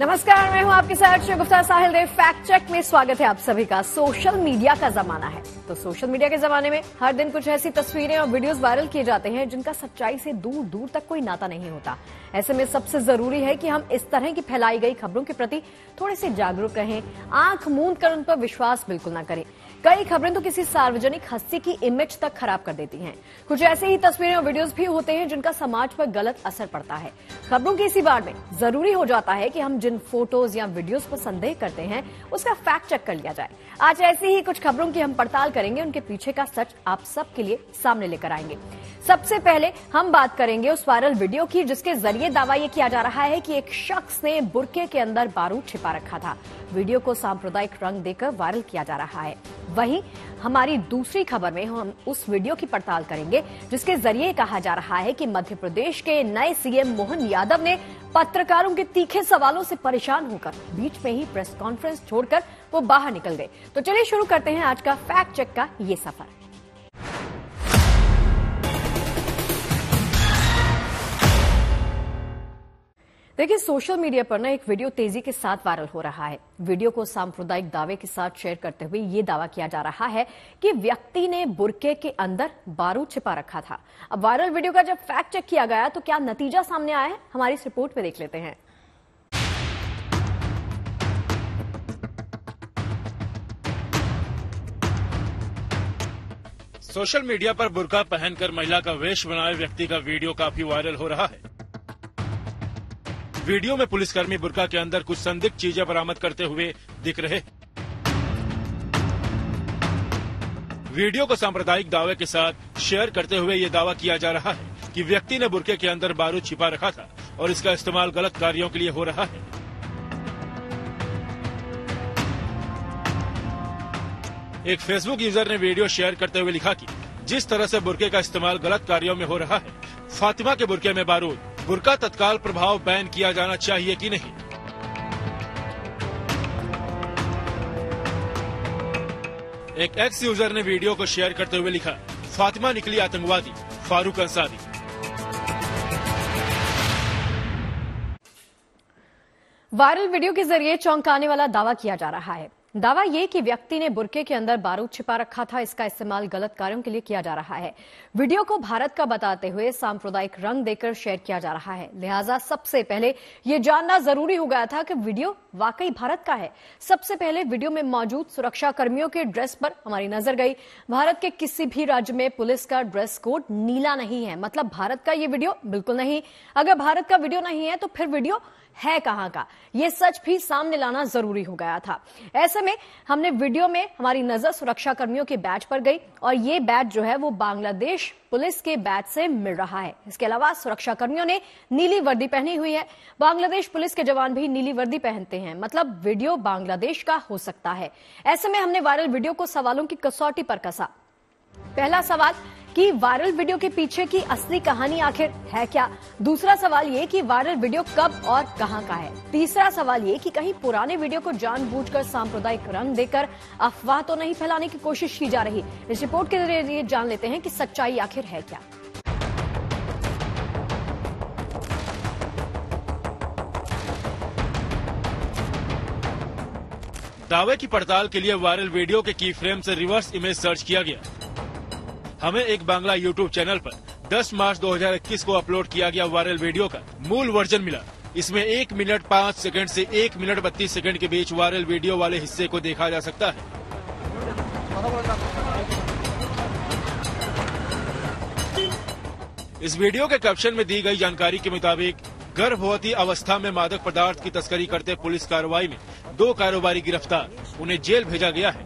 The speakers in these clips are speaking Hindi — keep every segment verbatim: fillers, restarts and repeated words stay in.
नमस्कार, मैं हूं आपके साथ गुफ्ता साहिल देव। फैक्ट चेक में स्वागत है आप सभी का। सोशल मीडिया का जमाना है, तो सोशल मीडिया के जमाने में हर दिन कुछ ऐसी तस्वीरें और वीडियोस वायरल किए जाते हैं जिनका सच्चाई से दूर दूर तक कोई नाता नहीं होता। ऐसे में सबसे जरूरी है कि हम इस तरह की फैलाई गई खबरों के प्रति थोड़े से जागरूक रहें, आंख मूंद कर उन पर विश्वास बिल्कुल न करें। कई खबरें तो किसी सार्वजनिक हस्ती की इमेज तक खराब कर देती हैं। कुछ ऐसे ही तस्वीरें और वीडियोस भी होते हैं जिनका समाज पर गलत असर पड़ता है। खबरों की इसी बार में जरूरी हो जाता है कि हम जिन फोटोज या वीडियोस पर संदेह करते हैं उसका फैक्ट चेक कर लिया जाए। आज ऐसी ही कुछ खबरों की हम पड़ताल करेंगे, उनके पीछे का सच आप सबके लिए सामने लेकर आएंगे। सबसे पहले हम बात करेंगे उस वायरल वीडियो की जिसके जरिए दावा यह किया जा रहा है कि एक शख्स ने बुर्के के अंदर बारूद छिपा रखा था। वीडियो को सांप्रदायिक रंग देकर वायरल किया जा रहा है। वहीं हमारी दूसरी खबर में हम उस वीडियो की पड़ताल करेंगे जिसके जरिए कहा जा रहा है कि मध्य प्रदेश के नए सीएम मोहन यादव ने पत्रकारों के तीखे सवालों से परेशान होकर बीच में ही प्रेस कॉन्फ्रेंस छोड़कर वो बाहर निकल गए। तो चलिए शुरू करते हैं आज का फैक्ट चेक का ये सफर। देखिए, सोशल मीडिया पर ना एक वीडियो तेजी के साथ वायरल हो रहा है। वीडियो को सांप्रदायिक दावे के साथ शेयर करते हुए ये दावा किया जा रहा है कि व्यक्ति ने बुर्के के अंदर बारूद छिपा रखा था। अब वायरल वीडियो का जब फैक्ट चेक किया गया तो क्या नतीजा सामने आया है, हमारी इस रिपोर्ट में देख लेते हैं। सोशल मीडिया पर बुर्का पहनकर महिला का वेश बनाए व्यक्ति का वीडियो काफी वायरल हो रहा है। वीडियो में पुलिसकर्मी बुर्का के अंदर कुछ संदिग्ध चीजें बरामद करते हुए दिख रहे हैं। वीडियो को सांप्रदायिक दावे के साथ शेयर करते हुए ये दावा किया जा रहा है कि व्यक्ति ने बुर्के के अंदर बारूद छिपा रखा था और इसका इस्तेमाल गलत कार्यों के लिए हो रहा है। एक फेसबुक यूजर ने वीडियो शेयर करते हुए लिखा कि जिस तरह से बुर्के का इस्तेमाल गलत कार्यों में हो रहा है, फातिमा के बुर्के में बारूद, बुर्का तत्काल प्रभाव बैन किया जाना चाहिए कि नहीं। एक एक्स यूजर ने वीडियो को शेयर करते हुए लिखा, फातिमा निकली आतंकवादी, फारूक अंसारी। वायरल वीडियो के जरिए चौंकाने वाला दावा किया जा रहा है। दावा यह कि व्यक्ति ने बुर्के के अंदर बारूद छिपा रखा था, इसका इस्तेमाल गलत कार्यों के लिए किया जा रहा है। वीडियो को भारत का बताते हुए सांप्रदायिक रंग देकर शेयर किया जा रहा है। लिहाजा सबसे पहले यह जानना जरूरी हो गया था कि वीडियो वाकई भारत का है। सबसे पहले वीडियो में मौजूद सुरक्षा कर्मियों के ड्रेस पर हमारी नजर गई। भारत के किसी भी राज्य में पुलिस का ड्रेस कोड नीला नहीं है, मतलब भारत का ये वीडियो बिल्कुल नहीं। अगर भारत का वीडियो नहीं है तो फिर वीडियो है कहां का, यह सच भी सामने लाना जरूरी हो गया था। ऐसे में हमने वीडियो में हमारी नजर सुरक्षा कर्मियों के बैच पर गई और ये बैच जो है वो बांग्लादेश पुलिस के बैच से मिल रहा है। इसके अलावा सुरक्षा कर्मियों ने नीली वर्दी पहनी हुई है। बांग्लादेश पुलिस के जवान भी नीली वर्दी पहनते हैं, मतलब वीडियो बांग्लादेश का हो सकता है। ऐसे में हमने वायरल वीडियो को सवालों की कसौटी पर कसा। पहला सवाल कि वायरल वीडियो के पीछे की असली कहानी आखिर है क्या। दूसरा सवाल ये कि वायरल वीडियो कब और कहां का है। तीसरा सवाल ये कि कहीं पुराने वीडियो को जानबूझकर सांप्रदायिक रंग देकर अफवाह तो नहीं फैलाने की कोशिश की जा रही। इस रिपोर्ट के जरिए जान लेते हैं कि सच्चाई आखिर है क्या। दावे की पड़ताल के लिए वायरल वीडियो के की फ्रेम से रिवर्स इमेज सर्च किया गया। हमें एक बांग्ला यूट्यूब चैनल पर दस मार्च दो हज़ार इक्कीस को अपलोड किया गया वायरल वीडियो का मूल वर्जन मिला। इसमें एक मिनट पाँच सेकंड से एक मिनट बत्तीस सेकंड के बीच वायरल वीडियो वाले हिस्से को देखा जा सकता है। इस वीडियो के कैप्शन में दी गई जानकारी के मुताबिक गर्भवती अवस्था में मादक पदार्थ की तस्करी करते पुलिस कार्रवाई में दो कारोबारी गिरफ्तार, उन्हें जेल भेजा गया है।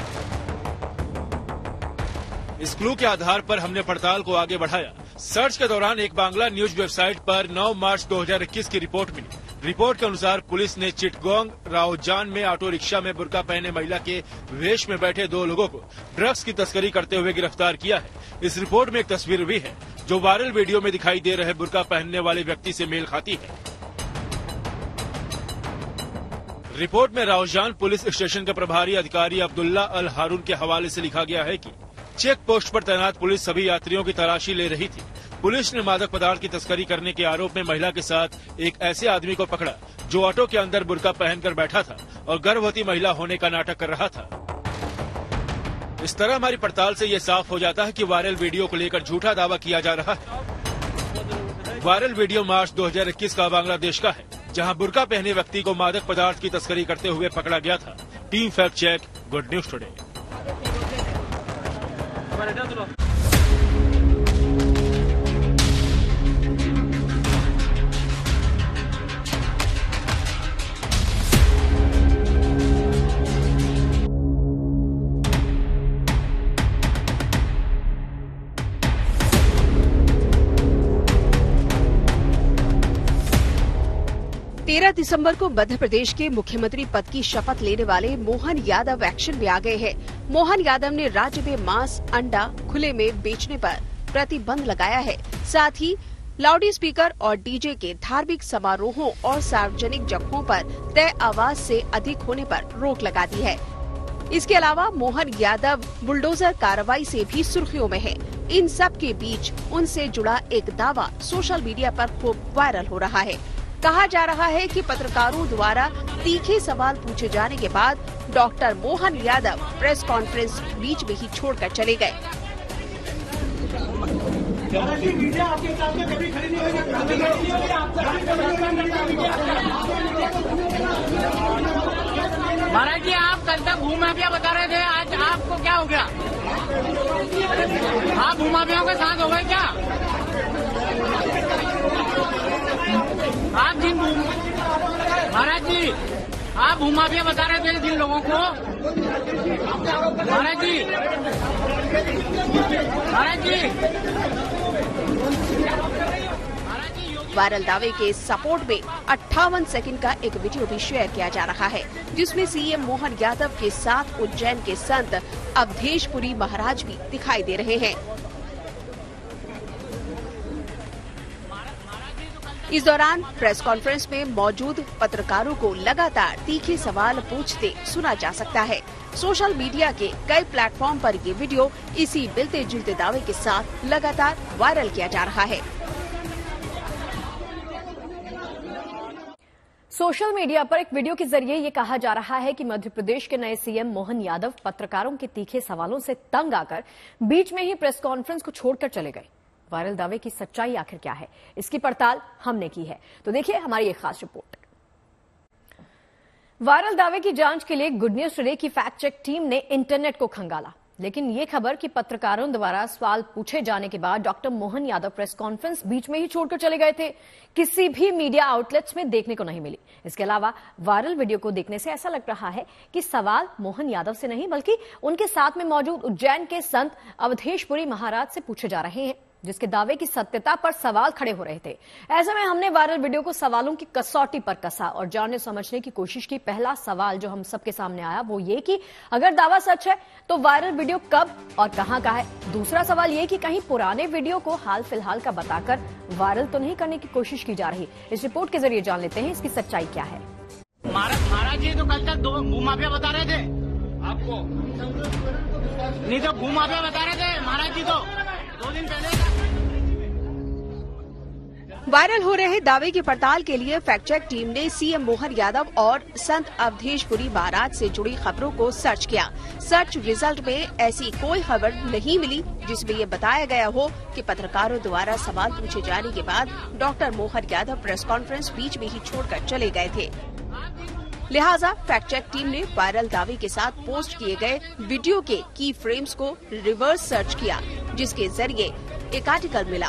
इस क्लू के आधार पर हमने पड़ताल को आगे बढ़ाया। सर्च के दौरान एक बांग्ला न्यूज वेबसाइट पर नौ मार्च दो हज़ार इक्कीस की रिपोर्ट मिली। रिपोर्ट के अनुसार पुलिस ने चिटगोंग रावजान में ऑटो रिक्शा में बुर्का पहने महिला के वेश में बैठे दो लोगों को ड्रग्स की तस्करी करते हुए गिरफ्तार किया है। इस रिपोर्ट में एक तस्वीर भी है जो वायरल वीडियो में दिखाई दे रहे बुर्का पहनने वाले व्यक्ति से मेल खाती है। रिपोर्ट में रावजान पुलिस स्टेशन के प्रभारी अधिकारी अब्दुल्ला अल हारून के हवाले से लिखा गया है कि चेक पोस्ट पर तैनात पुलिस सभी यात्रियों की तलाशी ले रही थी। पुलिस ने मादक पदार्थ की तस्करी करने के आरोप में महिला के साथ एक ऐसे आदमी को पकड़ा जो ऑटो के अंदर बुर्का पहनकर बैठा था और गर्भवती महिला होने का नाटक कर रहा था। इस तरह हमारी पड़ताल से ये साफ हो जाता है कि वायरल वीडियो को लेकर झूठा दावा किया जा रहा है। वायरल वीडियो मार्च दो हज़ार इक्कीस का बांग्लादेश का है, जहां बुर्का पहने व्यक्ति को मादक पदार्थ की तस्करी करते हुए पकड़ा गया था। Team fact check, good news today. तेरह दिसंबर को मध्य प्रदेश के मुख्यमंत्री पद की शपथ लेने वाले मोहन यादव एक्शन में आ गए हैं। मोहन यादव ने राज्य में मांस, अंडा खुले में बेचने पर प्रतिबंध लगाया है। साथ ही लाउड स्पीकर और डीजे के धार्मिक समारोहों और सार्वजनिक जगहों पर तय आवाज से अधिक होने पर रोक लगा दी है। इसके अलावा मोहन यादव बुलडोजर कार्रवाई से भी सुर्खियों में है। इन सब के बीच उनसे जुड़ा एक दावा सोशल मीडिया पर खूब वायरल हो रहा है। कहा जा रहा है कि पत्रकारों द्वारा तीखे सवाल पूछे जाने के बाद doctor Mohan Yadav press conference बीच में ही छोड़कर चले गए। महाराज जी, आप कल तक भूमाफिया बता रहे थे, आज आपको क्या हो गया? आप भूमाफियाओं के साथ हो गए क्या? आप जिन महाराज जी आप भूमाफिया बता रहे थे जिन लोगों को, महाराज जी महाराज जी वायरल दावे के सपोर्ट में अट्ठावन सेकंड का एक वीडियो भी शेयर किया जा रहा है, जिसमें सीएम मोहन यादव के साथ उज्जैन के संत अवधेश पुरी महाराज भी दिखाई दे रहे हैं। इस दौरान प्रेस कॉन्फ्रेंस में मौजूद पत्रकारों को लगातार तीखे सवाल पूछते सुना जा सकता है। सोशल मीडिया के कई प्लेटफॉर्म पर ये वीडियो इसी मिलते जुलते दावे के साथ लगातार वायरल किया जा रहा है। सोशल मीडिया पर एक वीडियो के जरिए ये कहा जा रहा है कि मध्य प्रदेश के नए सीएम मोहन यादव पत्रकारों के तीखे सवालों से तंग आकर बीच में ही प्रेस कॉन्फ्रेंस को छोड़कर चले गए। वायरल दावे की सच्चाई आखिर क्या है, इसकी पड़ताल हमने की है, तो देखिए हमारी एक खास रिपोर्ट। वायरल दावे की जांच के लिए गुड न्यूज टुडे की फैक्ट चेक टीम ने इंटरनेट को खंगाला, लेकिन ये खबर कि पत्रकारों द्वारा सवाल पूछे जाने के बाद doctor Mohan Yadav press conference बीच में ही छोड़कर चले गए थे, किसी भी मीडिया आउटलेट्स में देखने को नहीं मिली। इसके अलावा वायरल वीडियो को देखने से ऐसा लग रहा है कि सवाल मोहन यादव से नहीं बल्कि उनके साथ में मौजूद उज्जैन के संत अवधेश पुरी महाराज से पूछे जा रहे हैं, जिसके दावे की सत्यता पर सवाल खड़े हो रहे थे। ऐसे में हमने वायरल वीडियो को सवालों की कसौटी पर कसा और जानने समझने की कोशिश की। पहला सवाल जो हम सबके सामने आया वो ये कि अगर दावा सच है तो वायरल वीडियो कब और कहां का है। दूसरा सवाल ये कि कहीं पुराने वीडियो को हाल फिलहाल का बताकर वायरल तो नहीं करने की कोशिश की जा रही। इस रिपोर्ट के जरिए जान लेते हैं इसकी सच्चाई क्या है। महाराज जी तो कल तक दो भूमाफिया बता रहे थे आपको, नहीं तो भूमाफिया बता रहे थे महाराज जी तो दो दिन पहले। वायरल हो रहे दावे की पड़ताल के लिए फैक्ट चेक टीम ने सीएम मोहन यादव और संत अवधेश पुरी महाराज से जुड़ी खबरों को सर्च किया। सर्च रिजल्ट में ऐसी कोई खबर नहीं मिली जिसमें ये बताया गया हो कि पत्रकारों द्वारा सवाल पूछे जाने के बाद doctor Mohan Yadav press conference बीच में ही छोड़कर चले गए थे। लिहाजा फैक्ट चेक टीम ने वायरल दावे के साथ पोस्ट किए गए वीडियो के की फ्रेम्स को रिवर्स सर्च किया, जिसके जरिए एक आर्टिकल मिला।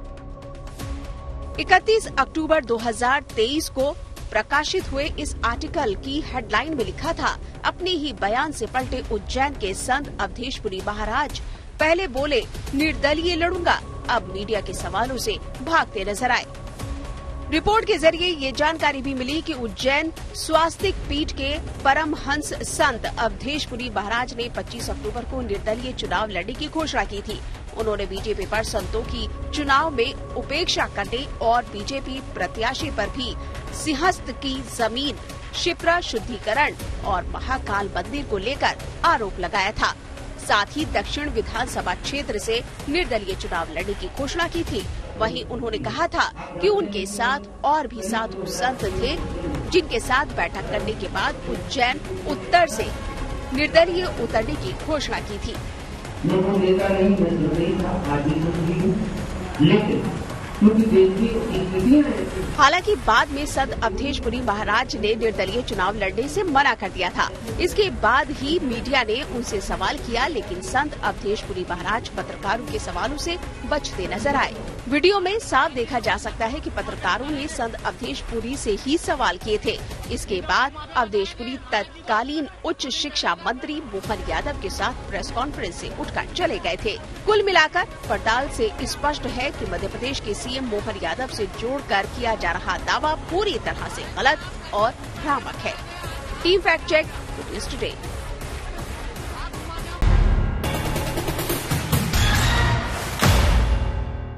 इकतीस अक्टूबर दो हज़ार तेईस को प्रकाशित हुए इस आर्टिकल की हेडलाइन में लिखा था, अपने ही बयान से पलटे उज्जैन के संत अवधेश पुरी महाराज, पहले बोले निर्दलीय लड़ूंगा, अब मीडिया के सवालों से भागते नजर आए। रिपोर्ट के जरिए ये जानकारी भी मिली कि उज्जैन स्वास्तिक पीठ के परमहंस संत अवधेश पुरी महाराज ने पच्चीस अक्टूबर को निर्दलीय चुनाव लड़ने की घोषणा की थी। उन्होंने बीजेपी पर संतों की चुनाव में उपेक्षा करने और बीजेपी प्रत्याशी पर भी सिंहस्थ की जमीन, शिप्रा शुद्धिकरण और महाकाल मंदिर को लेकर आरोप लगाया था। साथ ही दक्षिण विधानसभा क्षेत्र से निर्दलीय चुनाव लड़ने की घोषणा की थी। वहीं उन्होंने कहा था कि उनके साथ और भी साधु संत थे जिनके साथ बैठक करने के बाद उज्जैन उत्तर से निर्दलीय उतरने की घोषणा की थी। नेता नहीं, मैं निर्दलीय था, आज भी निर्दलीय हूं, लेकिन क्योंकि देश की स्थितियां हैं। हालांकि बाद में संत अवधेशपुरी महाराज ने निर्दलीय चुनाव लड़ने से मना कर दिया था। इसके बाद ही मीडिया ने उनसे सवाल किया, लेकिन संत अवधेशपुरी महाराज पत्रकारों के सवालों से बचते नजर आए। वीडियो में साफ देखा जा सकता है कि पत्रकारों ने संत अवधेशपुरी से ही सवाल किए थे। इसके बाद अवधेशपुरी तत्कालीन उच्च शिक्षा मंत्री मोहन यादव के साथ प्रेस कॉन्फ्रेंस से उठकर चले गए थे। कुल मिलाकर पड़ताल से स्पष्ट है कि मध्य प्रदेश के सीएम मोहन यादव से जोड़कर किया जा रहा दावा पूरी तरह से गलत और भ्रामक है। Team fact check today.